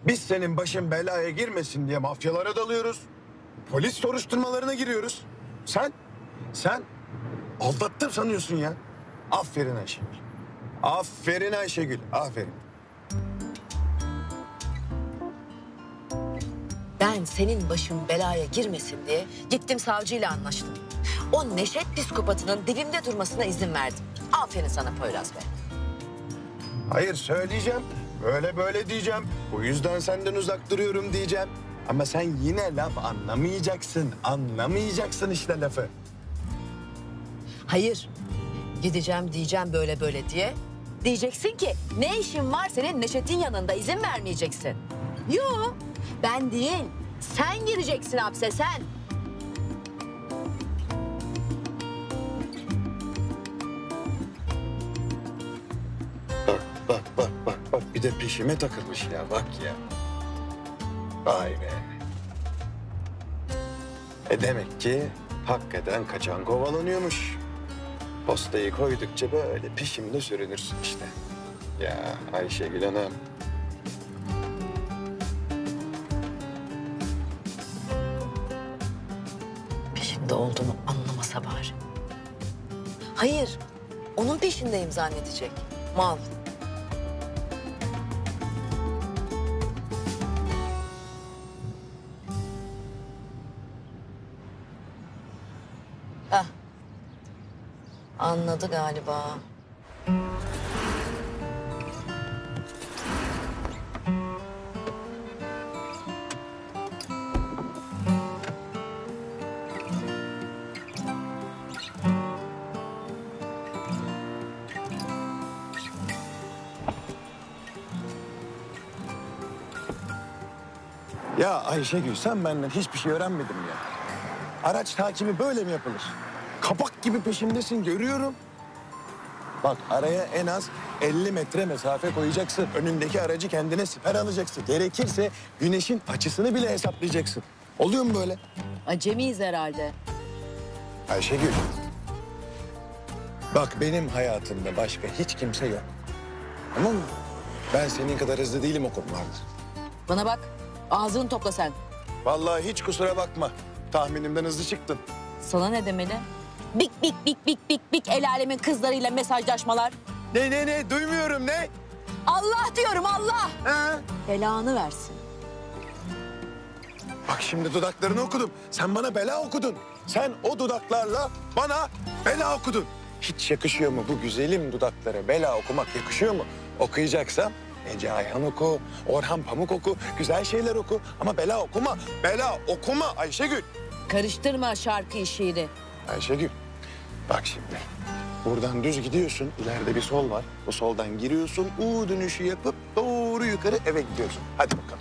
Biz senin başın belaya girmesin diye mafyalara dalıyoruz. Polis soruşturmalarına giriyoruz. Sen aldattım sanıyorsun ya. Aferin Ayşegül. Aferin Ayşegül, aferin. Ben senin başın belaya girmesin diye gittim savcıyla anlaştım. O Neşet psikopatının dibimde durmasına izin verdim. Aferin sana Poyraz Bey. Hayır söyleyeceğim. Böyle diyeceğim. Bu yüzden senden uzak duruyorum diyeceğim. Ama sen yine laf anlamayacaksın. Anlamayacaksın işte lafı. Hayır, gideceğim diyeceğim böyle diye. Diyeceksin ki ne işin var senin Neşet'in yanında, izin vermeyeceksin. Yo, ben değil. Sen gireceksin hapse, sen. Bak bir de peşime takılmış ya bak ya. Vay be. Demek ki hakikaten kaçan kovalanıyormuş. Postayı koydukça böyle peşimde sürünürsün işte. Ya Ayşegül Hanım. Peşinde olduğumu anlamasa bari. Hayır, onun peşindeyim zannedecek. Mal. Heh. Anladı galiba. Ya Ayşegül sen benden hiçbir şey öğrenmedin mi ya? Araç takimi böyle mi yapılır? Kapak gibi peşimdesin görüyorum. Bak araya en az 50 metre mesafe koyacaksın. Önündeki aracı kendine siper alacaksın. Gerekirse güneşin açısını bile hesaplayacaksın. Oluyor mu böyle? Acemiyiz herhalde. Ayşegül. Bak benim hayatımda başka hiç kimse yok. Tamam mı? Ben senin kadar hızlı değilim o konularda. Bana bak, ağzını topla sen. Vallahi hiç kusura bakma. Tahminimden hızlı çıktın. Sana ne demeli? Bik el alemin kızlarıyla mesajlaşmalar. Ne? Duymuyorum ne? Allah diyorum Allah. Ha? Belanı versin. Bak şimdi dudaklarını okudum. Sen bana bela okudun. Sen o dudaklarla bana bela okudun. Hiç yakışıyor mu bu güzelim dudaklara bela okumak yakışıyor mu? Okuyacaksam Ece Ayhan oku, Orhan Pamuk oku, güzel şeyler oku. Ama bela okuma Ayşegül. Karıştırma şarkıyı şiiri. Ayşegül, bak şimdi. Buradan düz gidiyorsun, ileride bir sol var. O soldan giriyorsun, U dönüşü yapıp doğru yukarı eve gidiyorsun. Hadi bakalım.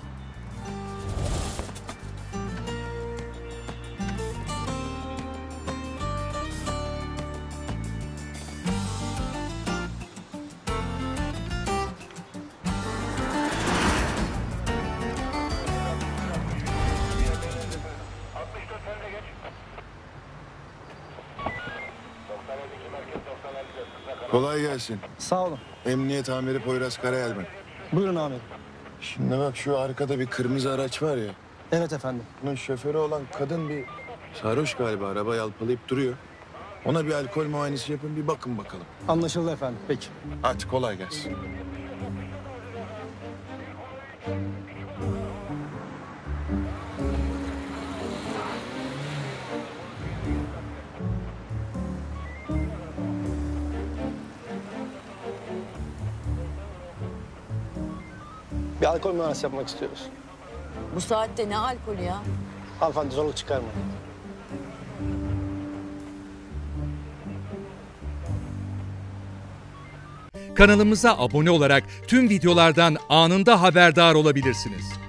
Kolay gelsin. Sağ olun. Emniyet amiri Poyraz Karayel ben. Buyurun amirim. Şimdi bak şu arkada bir kırmızı araç var ya. Evet efendim. Bunun şoförü olan kadın bir sarhoş galiba. Araba yalpalayıp duruyor. Ona bir alkol muayenesi yapın bir bakın bakalım. Anlaşıldı efendim. Peki. Hadi kolay gelsin. Bir alkol muayenesi yapmak istiyoruz. Bu saatte ne alkolü ya? Hanımefendi zorluk çıkarmayın. Kanalımıza abone olarak tüm videolardan anında haberdar olabilirsiniz.